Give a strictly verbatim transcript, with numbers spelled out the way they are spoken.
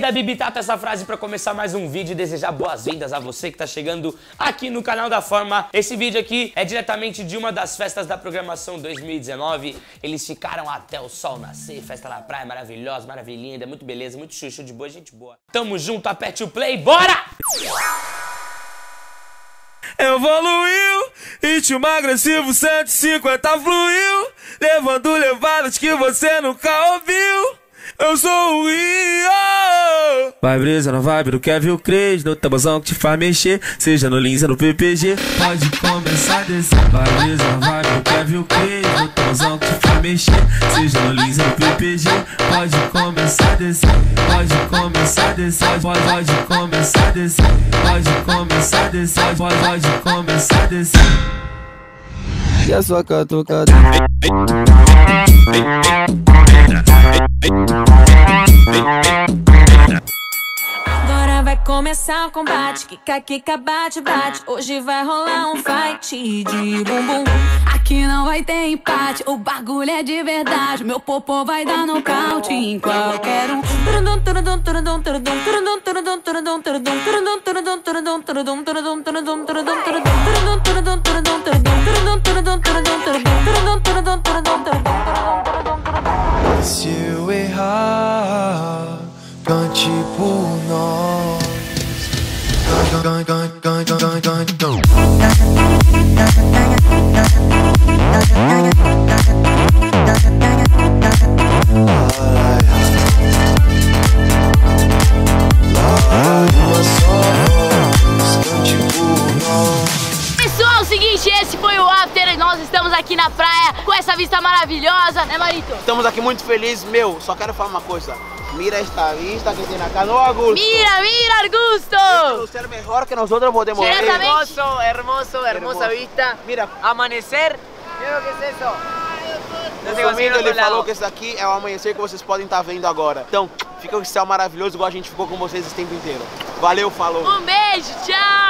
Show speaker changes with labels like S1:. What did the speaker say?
S1: da Bibi Tato essa frase pra começar mais um vídeo e desejar boas-vindas a você que tá chegando aqui no canal da Forma. Esse vídeo aqui é diretamente de uma das festas da programação dois mil e dezenove. Eles ficaram até o sol nascer, festa na praia maravilhosa, maravilhinda, muito beleza, muito chuchu de boa, gente boa. Tamo junto, aperte o play, bora!
S2: Evoluiu, ritmo agressivo cento e cinquenta fluiu, levando levadas que você nunca ouviu. Eu sou o Rio. Vai brisa na vibe do Kevin Cres, no tabuzão que te faz mexer, seja no Lins ou no P P G. Pode começar a descer. Vai brisa na vibe do Kevin Cres, no tabuzão que te faz mexer, seja no Lins ou no P P G. Pode começar a descer, pode começar a descer, pode, pode começar a descer, pode começar a descer, pode, pode começar a descer. E a sua catucada?
S3: Agora vai começar o combate, kika, kika, bate, bate. Hoje vai rolar um fight de bumbum. Aqui não vai ter empate, o bagulho é de verdade. Meu popô vai dar nocaute em qualquer um.
S4: Se eu errar, cante por nós. Cante, cante, cante, cante, cante, cante.
S5: Pessoal, é o seguinte, esse foi o after e nós estamos aqui na praia com essa vista maravilhosa, né, Marito?
S6: Estamos aqui muito felizes, meu, só quero falar uma coisa. Mira esta vista que tem acá, no Augusto.
S5: Mira, mira, Augusto.
S6: Usted mejor que nosotros podemos ver.
S5: Hermoso,
S7: hermoso, hermosa vista.
S6: Mira,
S7: amanhecer. Mira o que é isso.
S6: Resumindo, ele falou que esse aqui é o amanhecer que vocês podem estar vendo agora. Então, fica com esse céu maravilhoso igual a gente ficou com vocês esse tempo inteiro. Valeu, falou.
S5: Um beijo, tchau.